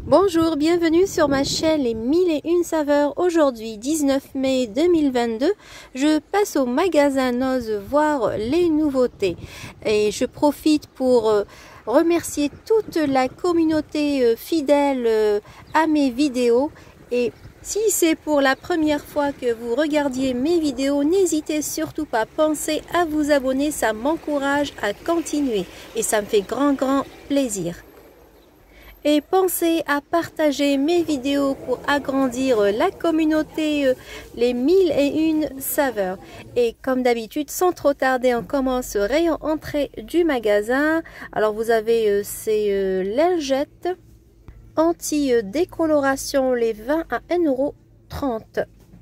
Bonjour, bienvenue sur ma chaîne Les 1001 saveurs. Aujourd'hui, 19 mai 2022, je passe au magasin Noz voir les nouveautés. Et je profite pour remercier toute la communauté fidèle à mes vidéos. Et si c'est pour la première fois que vous regardiez mes vidéos, n'hésitez surtout pas, pensez à vous abonner, ça m'encourage à continuer et ça me fait grand plaisir. Et pensez à partager mes vidéos pour agrandir la communauté Les 1001 saveurs. Et comme d'habitude, sans trop tarder, on commence rayon entrée du magasin. Alors vous avez ces lingettes anti-décoloration, les 20 à 1,30 €.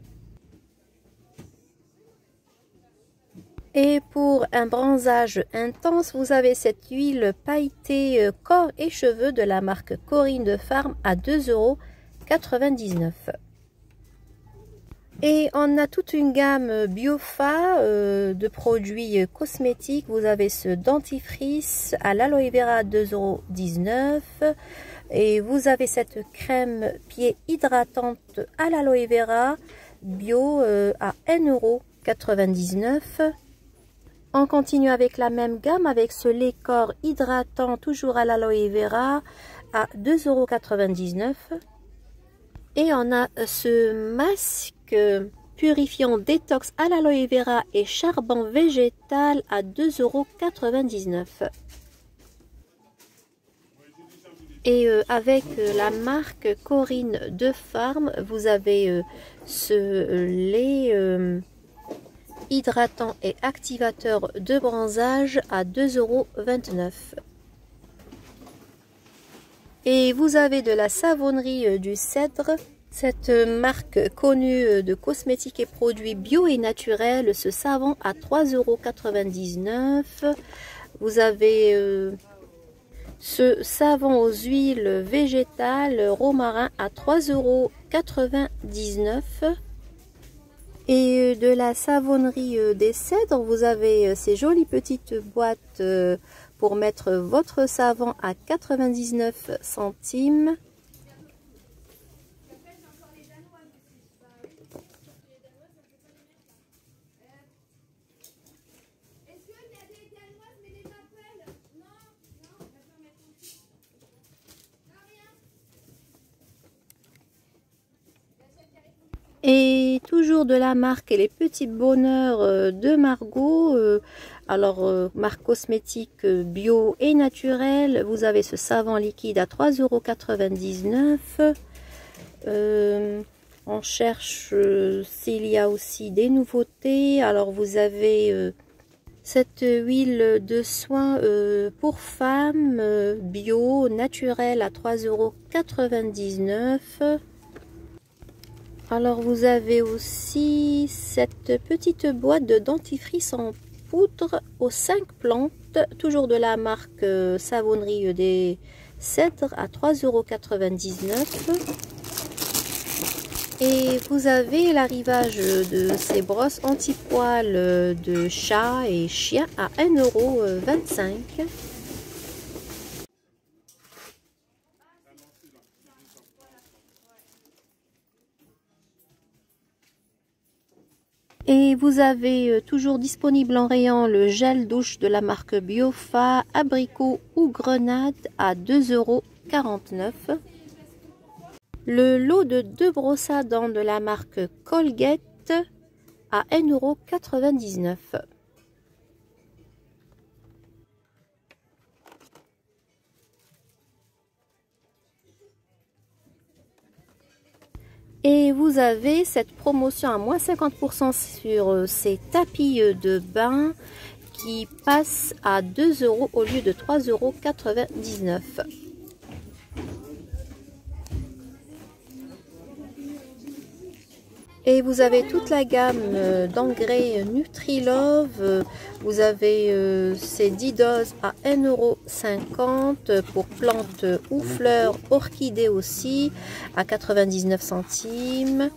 Et pour un bronzage intense, vous avez cette huile pailletée corps et cheveux de la marque Corinne de Farm à 2,99 €. Et on a toute une gamme Biofa de produits cosmétiques. Vous avez ce dentifrice à l'aloe vera à 2,19 €. Et vous avez cette crème pied hydratante à l'aloe vera bio à 1,99 €. On continue avec la même gamme avec ce lait corps hydratant toujours à l'aloe vera à 2,99 €. Et on a ce masque purifiant détox à l'aloe vera et charbon végétal à 2,99 €. Et avec la marque Corinne de Farm, vous avez ce lait hydratant et activateur de bronzage à 2,29 €. Et vous avez de la savonnerie du Cèdre, cette marque connue de cosmétiques et produits bio et naturels, ce savon à 3,99 €. Vous avez ce savon aux huiles végétales romarin à 3,99 €. Et de la savonnerie des Cèdres, vous avez ces jolies petites boîtes pour mettre votre savon à 99 centimes. Et toujours de la marque Les Petits Bonheurs de Margot, marque cosmétique bio et naturelle. Vous avez ce savon liquide à 3,99 €. On cherche s'il y a aussi des nouveautés. Alors vous avez cette huile de soin pour femmes bio naturelle à 3,99 €. Alors vous avez aussi cette petite boîte de dentifrice en poudre aux 5 plantes, toujours de la marque savonnerie des Cèdres à 3,99 €. Et vous avez l'arrivage de ces brosses anti-poils de chat et chien à 1,25 €. Et vous avez toujours disponible en rayon le gel douche de la marque Biofa, abricot ou grenade à 2,49 €. Le lot de 2 brosses à dents de la marque Colgate à 1,99 €. Et vous avez cette promotion à moins 50% sur ces tapis de bain qui passent à 2 € au lieu de 3,99 €. Et vous avez toute la gamme d'engrais Nutrilove. Vous avez ces 10 doses à 1,50 € pour plantes ou fleurs, orchidées aussi à 99 centimes.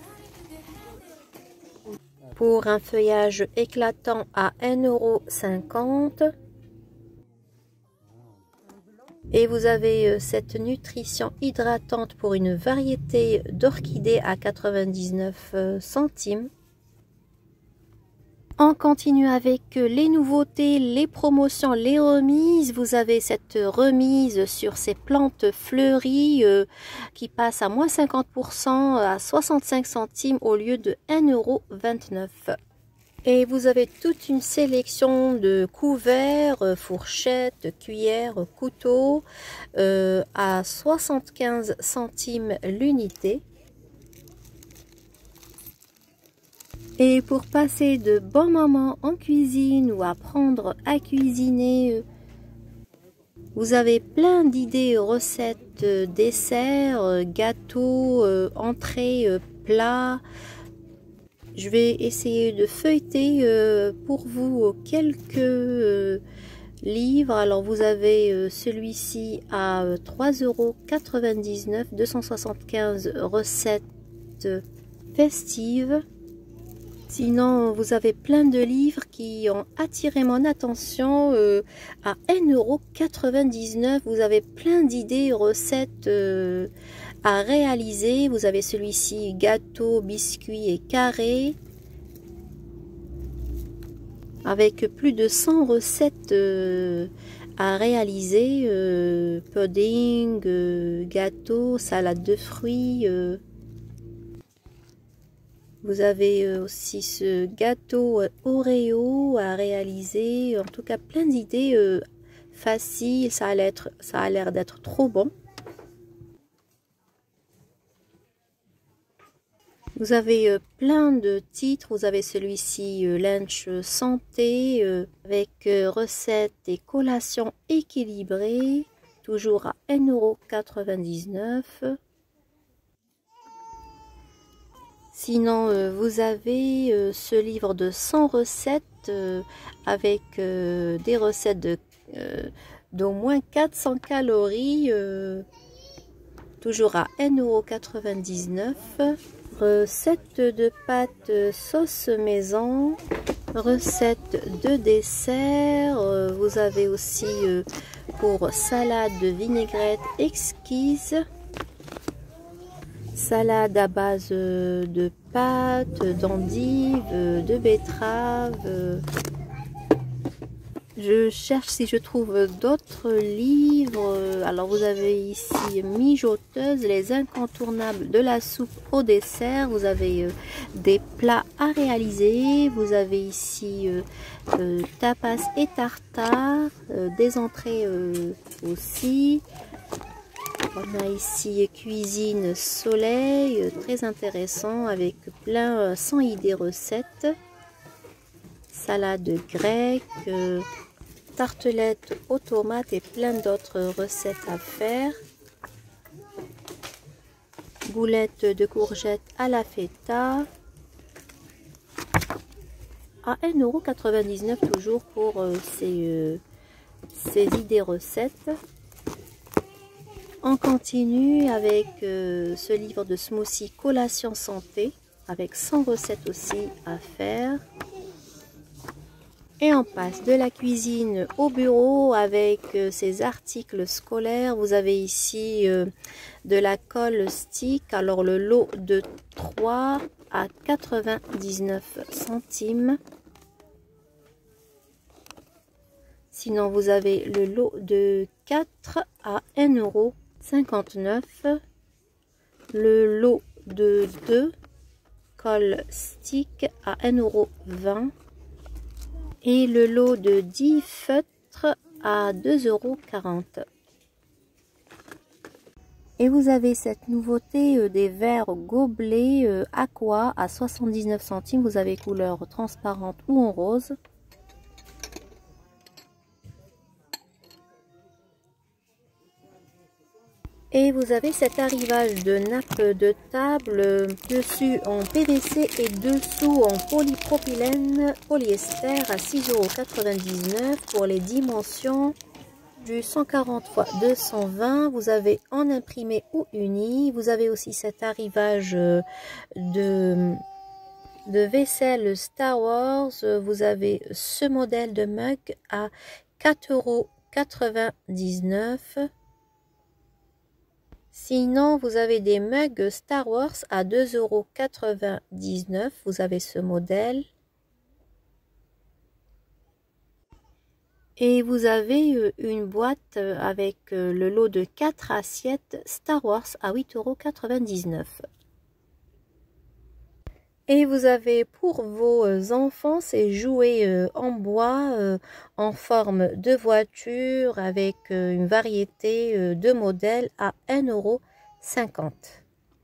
Pour un feuillage éclatant à 1,50 €. Et vous avez cette nutrition hydratante pour une variété d'orchidées à 99 centimes. On continue avec les nouveautés, les promotions, les remises. Vous avez cette remise sur ces plantes fleuries qui passe à moins 50% à 65 centimes au lieu de 1,29 €. Et vous avez toute une sélection de couverts, fourchettes, cuillères, couteaux à 75 centimes l'unité. Et pour passer de bons moments en cuisine ou apprendre à cuisiner, vous avez plein d'idées, recettes, desserts, gâteaux, entrées, plats. Je vais essayer de feuilleter pour vous quelques livres. Alors vous avez celui-ci à 3,99 €, 275 recettes festives. Sinon, vous avez plein de livres qui ont attiré mon attention à 1,99 €. Vous avez plein d'idées, recettes à réaliser. Vous avez celui-ci, gâteau, biscuits et carrés, avec plus de 100 recettes à réaliser. Pudding, gâteau, salade de fruits. Vous avez aussi ce gâteau Oreo à réaliser. En tout cas, plein d'idées faciles. Ça a l'air d'être trop bon. Vous avez plein de titres. Vous avez celui-ci, lunch santé, avec recettes et collations équilibrées. Toujours à 1,99 €. Sinon, vous avez ce livre de 100 recettes avec des recettes d'au moins 400 calories, toujours à 1,99 €. Recette de pâtes sauce maison, recette de dessert. Vous avez aussi pour salade de vinaigrette exquise. Salade à base de pâtes, d'endives, de betteraves. Je cherche si je trouve d'autres livres. Alors vous avez ici mijoteuse, les incontournables de la soupe au dessert. Vous avez des plats à réaliser. Vous avez ici tapas et tartare, des entrées aussi. On a ici cuisine soleil, très intéressant avec plein 100 idées recettes. Salade grecque, tartelettes aux tomates et plein d'autres recettes à faire. Boulettes de courgettes à la feta. À 1,99 € toujours pour ces idées recettes. On continue avec ce livre de smoothie collation santé avec 100 recettes aussi à faire. Et on passe de la cuisine au bureau avec ces articles scolaires. Vous avez ici de la colle stick. Alors le lot de 3 à 99 centimes. Sinon vous avez le lot de 4 à 1,59 €. Le lot de 2 colle stick à 1,20 € et le lot de 10 feutres à 2,40 €. Et vous avez cette nouveauté des verres gobelets aqua à 79 centimes. Vous avez couleur transparente ou en rose. Et vous avez cet arrivage de nappe de table, dessus en PVC et dessous en polypropylène polyester à 6,99 € pour les dimensions du 140 x 220. Vous avez en imprimé ou uni. Vous avez aussi cet arrivage de vaisselle Star Wars. Vous avez ce modèle de mug à 4,99 €. Sinon, vous avez des mugs Star Wars à 2,99 €. Vous avez ce modèle. Et vous avez une boîte avec le lot de 4 assiettes Star Wars à 8,99 €. Et vous avez pour vos enfants ces jouets en bois en forme de voiture avec une variété de modèles à 1,50 €.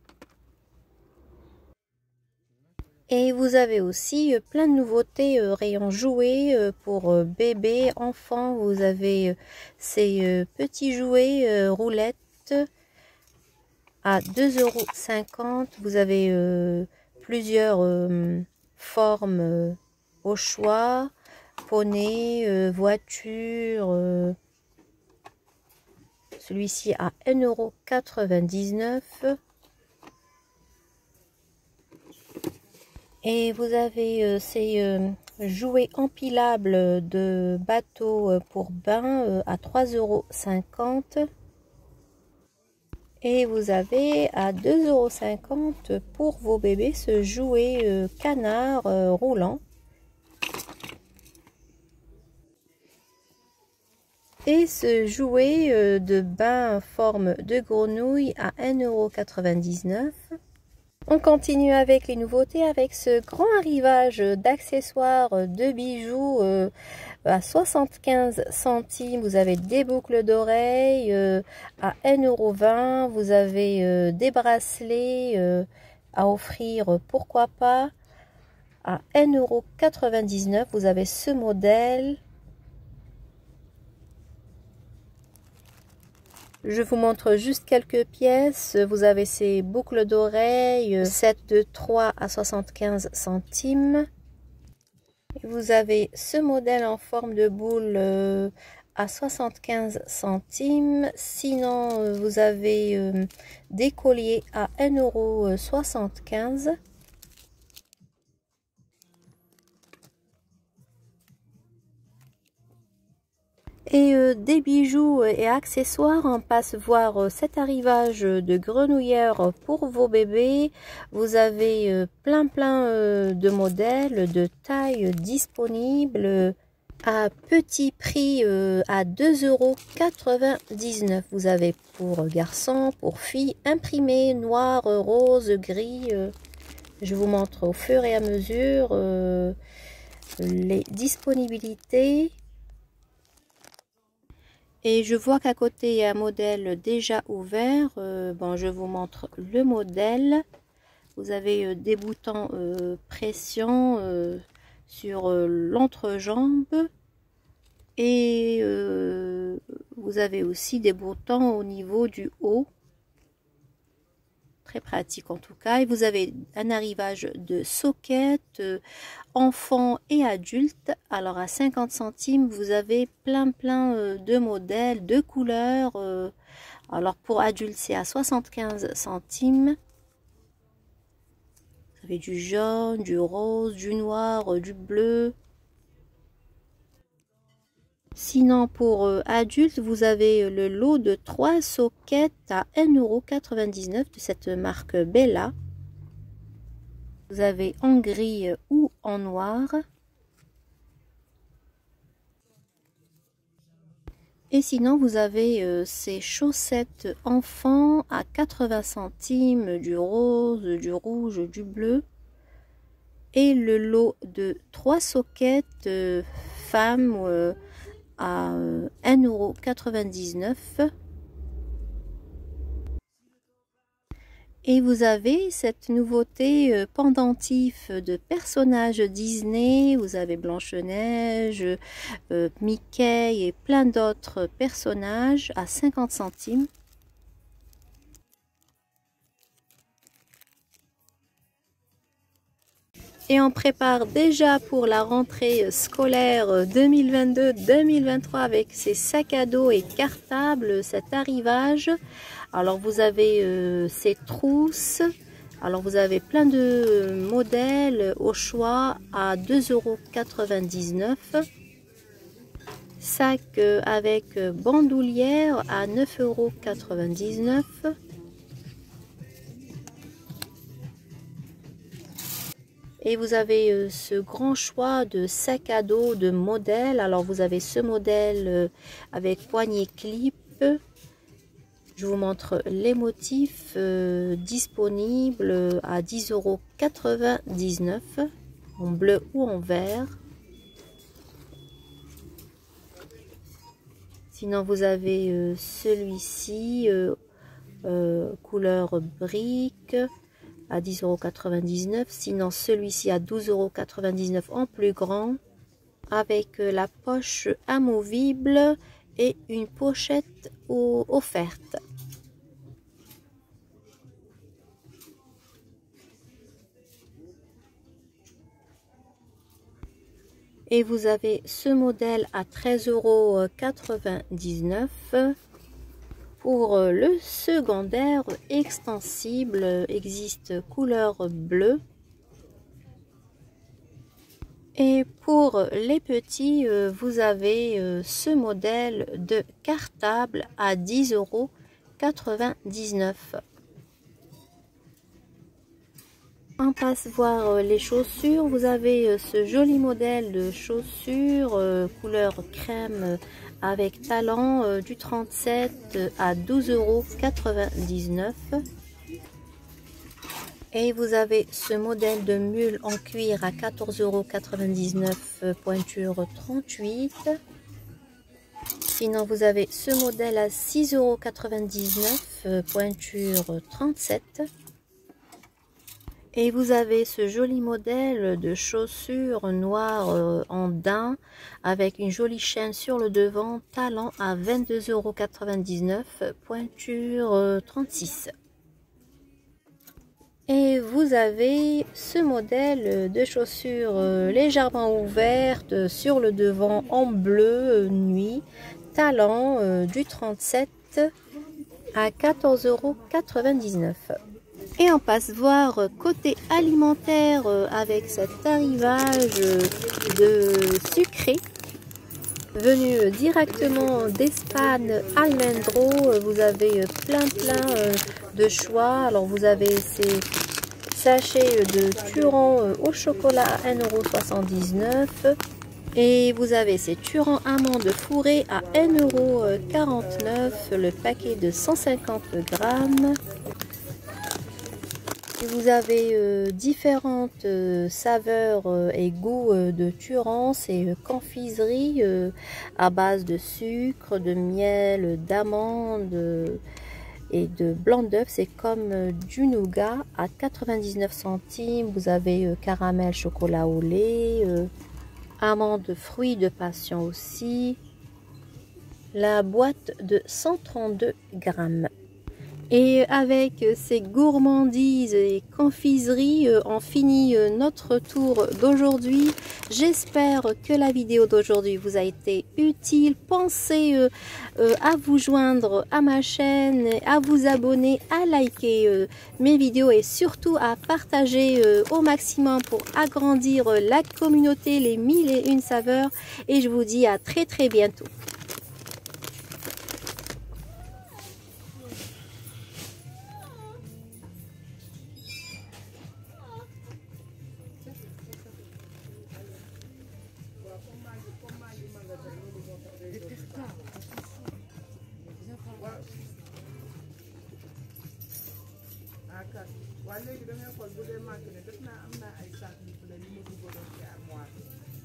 Et vous avez aussi plein de nouveautés rayon jouets pour bébés, enfants. Vous avez ces petits jouets roulettes à 2,50 €. Vous avez plusieurs formes au choix, poney, voiture, celui-ci à 1,99 €. Et vous avez ces jouets empilables de bateaux pour bain à 3,50 €. Et vous avez à 2,50 € pour vos bébés ce jouet canard roulant. Et ce jouet de bain en forme de grenouille à 1,99 €. On continue avec les nouveautés avec ce grand arrivage d'accessoires de bijoux à 75 centimes. Vous avez des boucles d'oreilles à 1,20 €. Vous avez des bracelets à offrir, pourquoi pas, à 1,99 €. Vous avez ce modèle. Je vous montre juste quelques pièces. Vous avez ces boucles d'oreilles, 7 de 3 à 75 centimes. Et vous avez ce modèle en forme de boule à 75 centimes. Sinon, vous avez des colliers à 1,75 €. Et des bijoux et accessoires, on passe voir cet arrivage de grenouillère pour vos bébés. Vous avez plein de modèles de taille disponibles à petit prix à 2,99 €. Vous avez pour garçons, pour filles, imprimé noir, rose, gris. Je vous montre au fur et à mesure les disponibilités. Et je vois qu'à côté, il y a un modèle déjà ouvert. Bon, je vous montre le modèle. Vous avez des boutons pression sur l'entrejambe. Et vous avez aussi des boutons au niveau du haut. Très pratique en tout cas. Et vous avez un arrivage de socket enfants et adultes. Alors à 50 centimes, vous avez plein de modèles, de couleurs. Alors pour adultes, c'est à 75 centimes. Vous avez du jaune, du rose, du noir, du bleu. Sinon, pour adultes, vous avez le lot de 3 sockets à 1,99 € de cette marque Bella. Vous avez en gris ou en noir. Et sinon, vous avez ces chaussettes enfants à 80 centimes, du rose, du rouge, du bleu. Et le lot de 3 sockets femmes à 1,99 €. Et vous avez cette nouveauté pendentif de personnages Disney. Vous avez Blanche-Neige, Mickey et plein d'autres personnages à 50 centimes. Et on prépare déjà pour la rentrée scolaire 2022-2023 avec ces sacs à dos et cartables, cet arrivage. Alors vous avez ces trousses. Alors vous avez plein de modèles au choix à 2,99 €. Sac avec bandoulière à 9,99 €. Et vous avez ce grand choix de sac à dos de modèles. Alors vous avez ce modèle avec poignée clip. Je vous montre les motifs disponibles à 10,99 € en bleu ou en vert. Sinon vous avez celui-ci couleur brique à 10,99 €. Sinon celui-ci à 12,99 € en plus grand avec la poche amovible et une pochette offerte. Et vous avez ce modèle à 13,99 € pour le secondaire extensible. Existe couleur bleue. Et pour les petits, vous avez ce modèle de cartable à 10,99 €. On passe voir les chaussures. Vous avez ce joli modèle de chaussures couleur crème avec talons du 37 à 12,99 €. Et vous avez ce modèle de mule en cuir à 14,99 €, pointure 38. Sinon, vous avez ce modèle à 6,99 €, pointure 37. Et vous avez ce joli modèle de chaussures noires en daim avec une jolie chaîne sur le devant, talon à 22,99 €, pointure 36. Et vous avez ce modèle de chaussures légèrement ouvertes sur le devant en bleu nuit, talon du 37 à 14,99 €. Et on passe voir côté alimentaire avec cet arrivage de sucré venu directement d'Espagne, Almendro. Vous avez plein de choix. Alors vous avez ces sachets de turans au chocolat à 1,79 € et vous avez ces turans amandes fourrées à 1,49 € le paquet de 150 grammes. Vous avez différentes saveurs et goûts de turans. C'est confiserie à base de sucre, de miel, d'amandes et de blanc d'œuf. C'est comme du nougat à 99 centimes. Vous avez caramel chocolat au lait, amandes fruits de passion aussi. La boîte de 132 grammes. Et avec ces gourmandises et confiseries, on finit notre tour d'aujourd'hui. J'espère que la vidéo d'aujourd'hui vous a été utile. Pensez à vous joindre à ma chaîne, à vous abonner, à liker mes vidéos et surtout à partager au maximum pour agrandir la communauté, les 1001 saveurs. Et je vous dis à très bientôt. waaw léegi damay xool bu dee manqué ne def naa am naa ay saak yu bële li ma dugaloon ci armoire bi